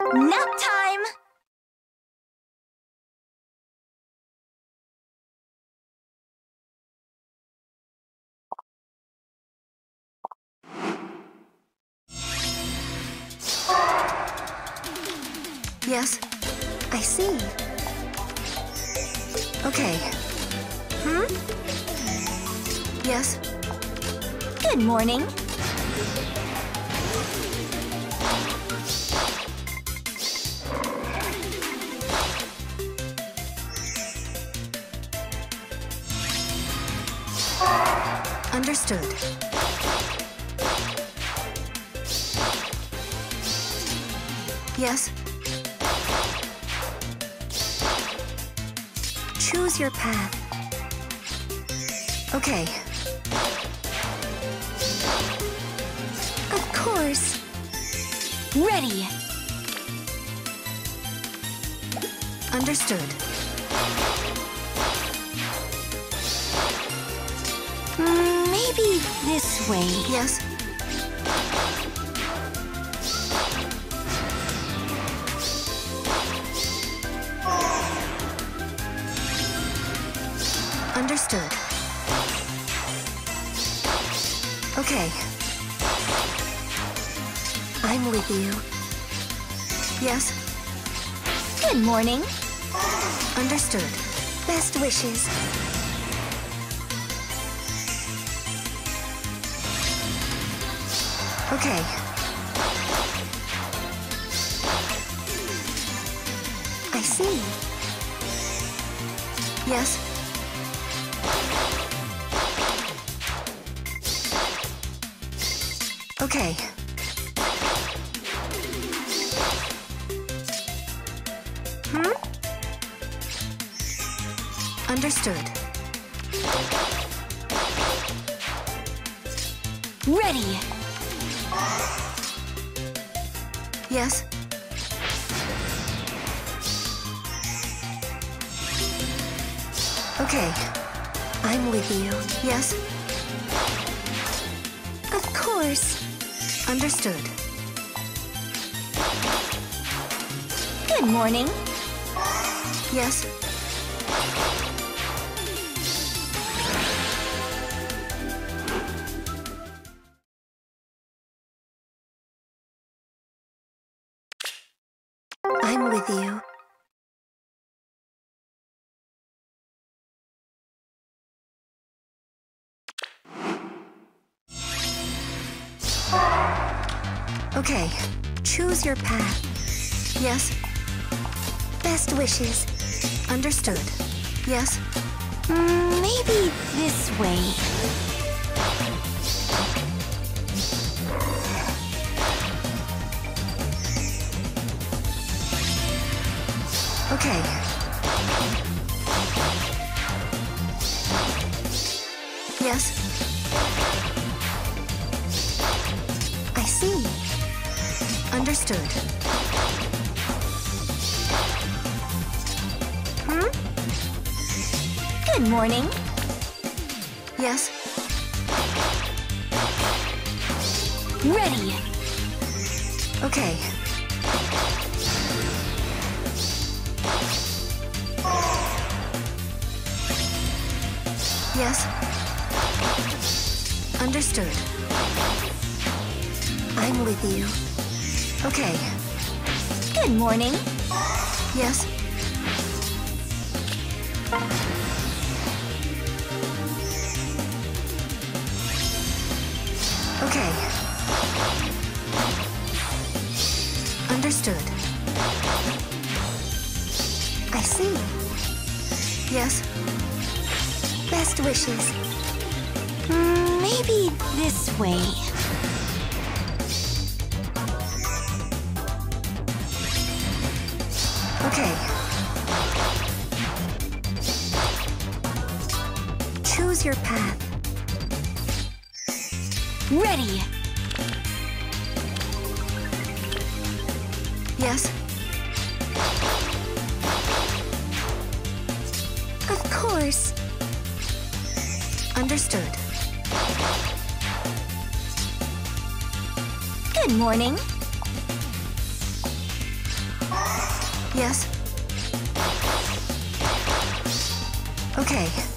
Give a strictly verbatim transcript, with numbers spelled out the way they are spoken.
Nap time! Yes, I see. Okay. Hmm? Yes. Good morning. Understood. Yes. Choose your path. Okay. Of course. Ready. Understood. Mm, maybe this way. Yes. Understood. Okay. I'm with you. Yes. Good morning. Understood. Best wishes. Okay. I see. Yes. Okay. Hmm? Understood. Ready. Yes. Okay. I'm with you. Yes. Of course. Understood. Good morning. Yes. I'm with you. Okay. Choose your path. Yes. Best wishes. Understood. Yes. Mm, maybe this way. Okay. Yes. I see. Understood. Hmm? Good morning. Yes. Ready. Okay. Yes. Understood. I'm with you. Okay. Good morning. Yes. Okay. Understood. I see. Yes. Best wishes. Mm, maybe this way. Okay. Choose your path. Ready. Yes. Of course. Understood. Good morning. Yes. Okay.